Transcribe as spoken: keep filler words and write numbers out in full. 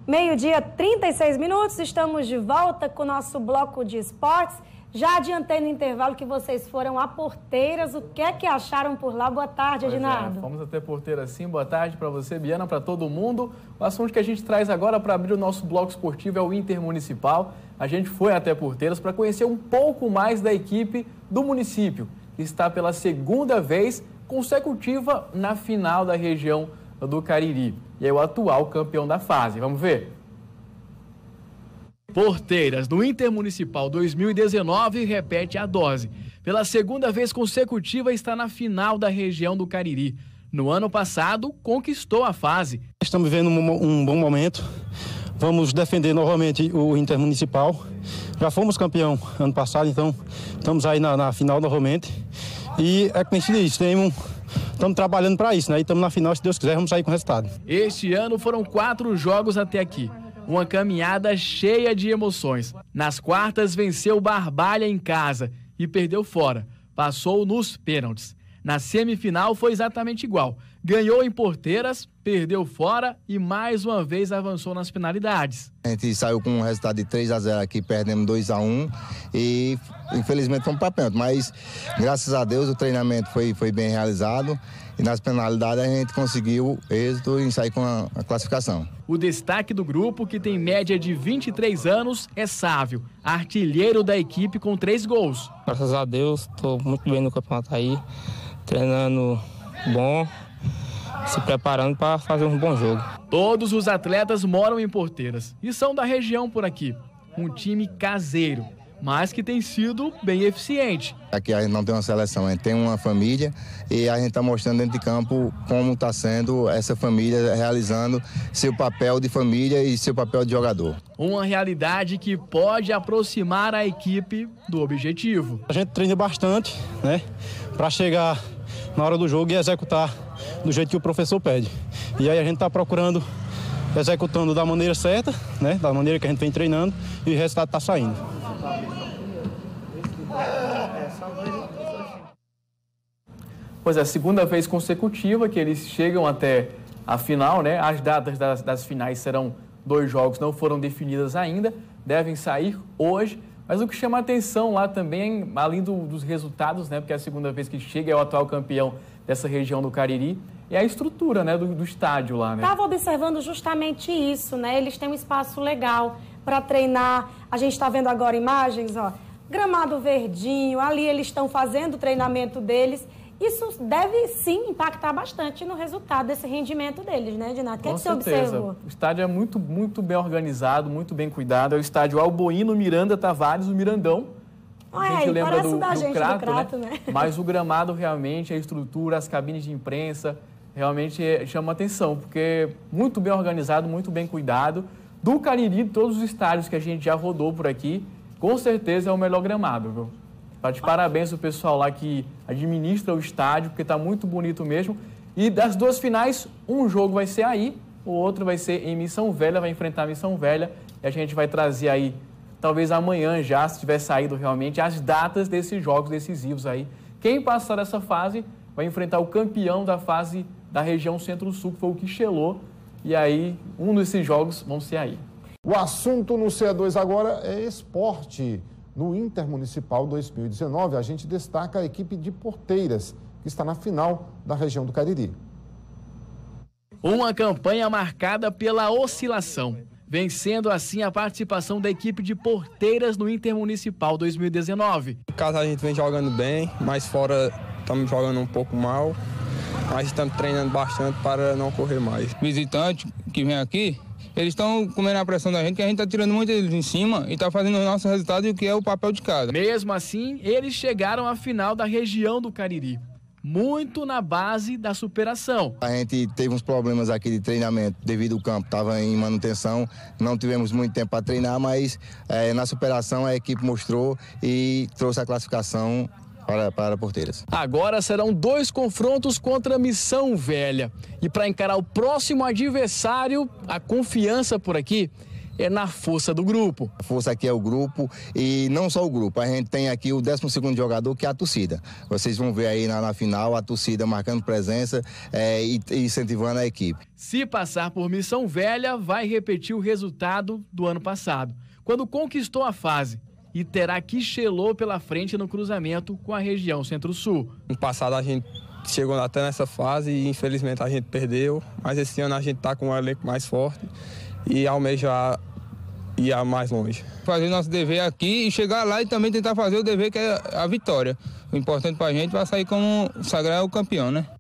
Meio-dia, trinta e seis minutos, estamos de volta com o nosso bloco de esportes. Já adiantei no intervalo que vocês foram a Porteiras. O que é que acharam por lá? Boa tarde, Edinardo. É, fomos até Porteiras, sim. Boa tarde para você, Biana, para todo mundo. O assunto que a gente traz agora para abrir o nosso bloco esportivo é o Intermunicipal. A gente foi até Porteiras para conhecer um pouco mais da equipe do município, que está pela segunda vez consecutiva na final da região do Cariri. E é o atual campeão da fase. Vamos ver? Porteiras, no Intermunicipal dois mil e dezenove, repete a dose. Pela segunda vez consecutiva, está na final da região do Cariri. No ano passado, conquistou a fase. Estamos vivendo um, um bom momento. Vamos defender novamente o Intermunicipal. Já fomos campeão ano passado, então estamos aí na, na final novamente. E é que tem isso, temos... Estamos trabalhando para isso, né? E estamos na final, se Deus quiser, vamos sair com o resultado. Este ano foram quatro jogos até aqui. Uma caminhada cheia de emoções. Nas quartas, venceu Barbalha em casa e perdeu fora. Passou nos pênaltis. Na semifinal, foi exatamente igual. Ganhou em Porteiras, perdeu fora e mais uma vez avançou nas penalidades. A gente saiu com um resultado de três a zero aqui, perdemos dois a um e infelizmente fomos para pênalti. Mas graças a Deus o treinamento foi, foi bem realizado e nas penalidades a gente conseguiu êxito em sair com a, a classificação. O destaque do grupo, que tem média de vinte e três anos, é Sávio, artilheiro da equipe com três gols. Graças a Deus, estou muito bem no campeonato aí, treinando bom, se preparando para fazer um bom jogo. Todos os atletas moram em Porteiras e são da região por aqui. Um time caseiro, mas que tem sido bem eficiente. Aqui a gente não tem uma seleção, a gente tem uma família e a gente está mostrando dentro de campo como está sendo essa família realizando seu papel de família e seu papel de jogador. Uma realidade que pode aproximar a equipe do objetivo. A gente treina bastante, né, para chegar na hora do jogo e executar do jeito que o professor pede. E aí a gente está procurando, executando da maneira certa, né, da maneira que a gente vem treinando, e o resultado está saindo. Pois é, a segunda vez consecutiva que eles chegam até a final, né? As datas das, das finais serão dois jogos, não foram definidas ainda, devem sair hoje. Mas o que chama a atenção lá também, além do, dos resultados, né? Porque é a segunda vez que chega, é o atual campeão dessa região do Cariri, é a estrutura, né, do, do estádio lá, né? Estava observando justamente isso, né? Eles têm um espaço legal para treinar. A gente está vendo agora imagens, ó, gramado verdinho, ali eles estão fazendo o treinamento deles. Isso deve, sim, impactar bastante no resultado desse rendimento deles, né, Edinardo? O que é que você observou? O estádio é muito, muito bem organizado, muito bem cuidado. É o estádio Alboino Miranda Tavares, o Mirandão. A gente é, lembra do, da do, gente Crato, do Crato, né? né? Mas o gramado realmente, a estrutura, as cabines de imprensa, realmente é, chama atenção, porque é muito bem organizado, muito bem cuidado. Do Cariri, todos os estádios que a gente já rodou por aqui, com certeza é o melhor gramado, viu? Tá de parabéns o pessoal lá que administra o estádio, porque está muito bonito mesmo. E das duas finais, um jogo vai ser aí, o outro vai ser em Missão Velha, vai enfrentar a Missão Velha. E a gente vai trazer aí, talvez amanhã já, se tiver saído realmente, as datas desses jogos decisivos aí. Quem passar dessa fase vai enfrentar o campeão da fase da região Centro-Sul, que foi o Quixelô. E aí, um desses jogos vão ser aí. O assunto no C dois agora é esporte. No Intermunicipal dois mil e dezenove, a gente destaca a equipe de Porteiras, que está na final da região do Cariri. Uma campanha marcada pela oscilação, vencendo assim a participação da equipe de Porteiras no Intermunicipal dois mil e dezenove. Em casa a gente vem jogando bem, mas fora estamos jogando um pouco mal, mas estamos treinando bastante para não correr mais. Visitante que vem aqui, eles estão comendo a pressão da gente, que a gente está tirando muito eles em cima e está fazendo o nosso resultado e o que é o papel de casa. Mesmo assim, eles chegaram à final da região do Cariri, muito na base da superação. A gente teve uns problemas aqui de treinamento devido ao campo estava em manutenção, não tivemos muito tempo para treinar, mas é, na superação a equipe mostrou e trouxe a classificação Para, para Porteiras. Agora serão dois confrontos contra a Missão Velha. E para encarar o próximo adversário, a confiança por aqui é na força do grupo. A força aqui é o grupo e não só o grupo, a gente tem aqui o décimo segundo jogador, que é a torcida. Vocês vão ver aí na, na final a torcida marcando presença é, e, e incentivando a equipe. Se passar por Missão Velha, vai repetir o resultado do ano passado, quando conquistou a fase, e terá Quixelô pela frente no cruzamento com a região Centro-Sul. No passado a gente chegou até nessa fase e infelizmente a gente perdeu, mas esse ano a gente está com um elenco mais forte e almejar ir mais longe. Fazer nosso dever aqui e chegar lá e também tentar fazer o dever que é a vitória. O importante para a gente vai sair como sagrar o campeão, né?